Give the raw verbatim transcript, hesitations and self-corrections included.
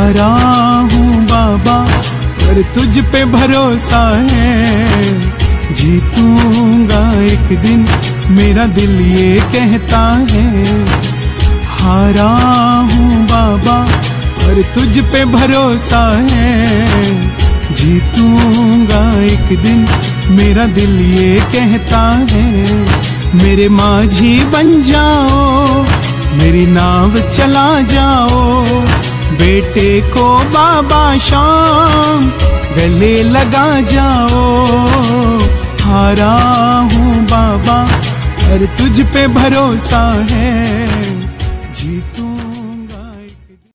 हारा हूँ बाबा पर तुझ पे भरोसा है, जीतूंगा एक दिन मेरा दिल ये कहता है। हारा हूँ बाबा पर तुझ पे भरोसा है, जीतूंगा एक दिन मेरा दिल ये कहता है। मेरे माझी बन जाओ, मेरी नाव चला जाओ, बेटे को बाबा शाम गले लगा जाओ। हारा हूँ बाबा पर तुझ पे भरोसा है।